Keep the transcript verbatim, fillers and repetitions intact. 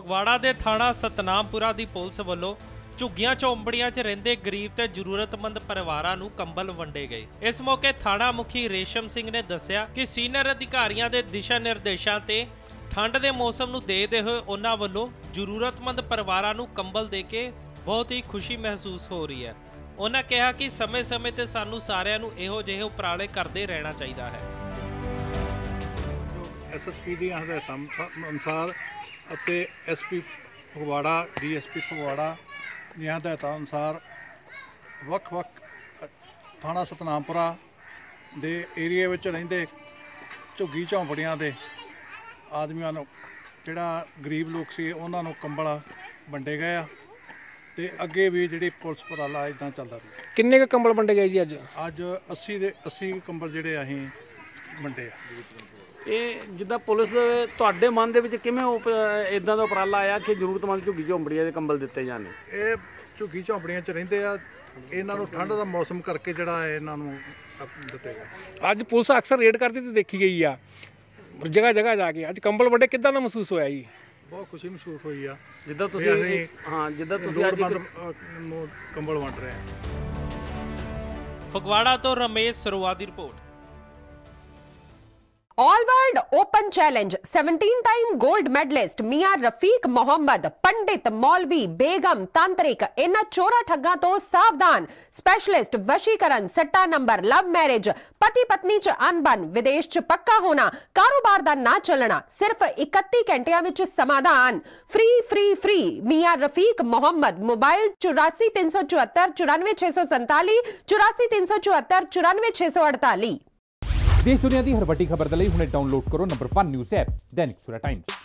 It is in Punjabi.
ਫਗਵਾੜਾ ਦੇ ਥਾਣਾ ਸਤਨਾਮਪੁਰਾ ਦੀ ਪੁਲਿਸ ਵੱਲੋਂ ਝੁੱਗੀਆਂ ਝੌਂਪੜੀਆਂ 'ਚ ਰਹਿੰਦੇ ਗਰੀਬ ਤੇ ਜ਼ਰੂਰਤਮੰਦ ਪਰਿਵਾਰਾਂ ਨੂੰ ਕੰਬਲ ਵੰਡੇ ਗਏ। ਇਸ ਮੌਕੇ ਥਾਣਾ ਮੁਖੀ ਰੇਸ਼ਮ ਸਿੰਘ ਨੇ ਦੱਸਿਆ ਕਿ ਸੀਨੀਅਰ ਅਧਿਕਾਰੀਆਂ ਦੇ ਦਿਸ਼ਾ ਨਿਰਦੇਸ਼ਾਂ ਤੇ ਠੰਡ ਦੇ ਮੌਸਮ ਨੂੰ ਦੇਖਦੇ ਹੋਏ ਉਹਨਾਂ ਵੱਲੋਂ ਜ਼ਰੂਰਤਮੰਦ ਪਰਿਵਾਰਾਂ ਨੂੰ ਕੰਬਲ ਦੇ ਕੇ ਬਹੁਤ ਹੀ ਖੁਸ਼ੀ ਮਹਿਸੂਸ ਹੋ ਰਹੀ ਹੈ। ਉਹਨਾਂ ਕਿਹਾ ਕਿ ਸਮੇਂ-ਸਮੇਂ ਤੇ ਸਾਨੂੰ ਸਾਰਿਆਂ ਨੂੰ ਇਹੋ ਜਿਹੇ ਉਪਰਾਲੇ ਕਰਦੇ ਰਹਿਣਾ ਚਾਹੀਦਾ ਹੈ। ਐਸ ਐਸ ਪੀ ਦੀਆਂ ਹਦਾਇਤਾਂ ਅਨੁਸਾਰ ਅਤੇ S P Phagwara D S P Phagwara ਦੀਆਂ ਹਦਾਇਤਾਂ ਅਨੁਸਾਰ ਵੱਖ-ਵੱਖ ਥਾਣਾ ਸਤਨਾਮਪੁਰਾ ਦੇ ਏਰੀਏ ਵਿੱਚ ਰਹਿੰਦੇ ਝੁੱਗੀ ਝੌਂਪੜੀਆਂ ਦੇ ਆਦਮੀਆਂ ਨੂੰ ਜਿਹੜਾ ਗਰੀਬ ਲੋਕ ਸੀ ਉਹਨਾਂ ਨੂੰ ਕੰਬਲ ਵੰਡੇ ਗਏ ਆ ਤੇ ਅੱਗੇ ਵੀ ਜਿਹੜੀ ਪੁਲਿਸ ਉਪਰਾਲਾ ਇਦਾਂ ਚੱਲਦਾ ਰਿਹਾ। ਕਿੰਨੇ ਕੁ ਕੰਬਲ ਵੰਡੇ ਗਏ ਜੀ ਅੱਜ? ਅੱਜ ਅੱਸੀ ਦੇ ਅੱਸੀ ਕੰਬਲ ਜਿਹੜੇ ਅਸੀਂ ਵੰਡੇ ਆ। ਇਹ ਜਿੱਦਾਂ ਪੁਲਿਸ ਤੁਹਾਡੇ ਮਨ ਦੇ ਵਿੱਚ ਕਿਵੇਂ ਇਦਾਂ ਦਾ ਉਪਰਾਲਾ ਆਇਆ ਕਿ ਜ਼ਰੂਰਤਮੰਦ ਝੁੱਗੀ ਝੌਂਪੜੀਆਂ ਦੇ ਕੰਬਲ ਦਿੱਤੇ ਜਾਣ? ਇਹ ਝੁੱਗੀ ਝੌਂਪੜੀਆਂ 'ਚ ਰਹਿੰਦੇ ਆ, ਇਹਨਾਂ ਨੂੰ ਠੰਡ ਦਾ ਮੌਸਮ ਕਰਕੇ ਜਿਹੜਾ ਇਹਨਾਂ ਨੂੰ ਦਿੱਤੇ ਗਏ। ਅੱਜ ਪੁਲਿਸ ਅਕਸਰ ਰੇਡ ਕਰਦੀ ਤੇ ਦੇਖੀ ਗਈ ਆ ਜਗ੍ਹਾ ਜਗ੍ਹਾ ਜਾ ਕੇ, ਅੱਜ ਕੰਬਲ ਵੰਡੇ ਕਿੱਦਾਂ ਦਾ ਮਹਿਸੂਸ ਹੋਇਆ ਜੀ? ਬਹੁਤ ਖੁਸ਼ੀ ਮਹਿਸੂਸ ਹੋਈ ਆ। ਜਿੱਦਾਂ ਤੁਸੀਂ ਹਾਂ ਜਿੱਦਾਂ ਤੁਸੀਂ ਅੱਜ ਨੂੰ ਕੰਬਲ ਵੰਡ ਰਹੇ ਆ। ਫਗਵਾੜਾ ਤੋਂ ਰਮੇਸ਼ ਸਰੋਆ ਦੀ report. All world open challenge सत्रह time gold medallist Miyan Rafiq Mohammad पंडित मौलवी बेगम तांत्रिक इन्हां चोरा ठग्गां तो सावधान। स्पेशलिस्ट वशीकरण सट्टा नंबर लव मैरिज पति पत्नी च अनबन विदेश च पक्का होना कारोबार दा ना चलना सिर्फ इकतीस घंटियां विच समाधान। Free free free Miyan Rafiq Mohammad mobile चौरासी तीन सौ चौहत्तर चौरानवे छे सौ संताली चौरासी तीन सौ चौहत्तर चौरानवे छे सौ अड़ताली। देश दुनिया की हर वड्डी खबर के लिए हुणे डाउनलोड करो number one news app Dainik Savera times.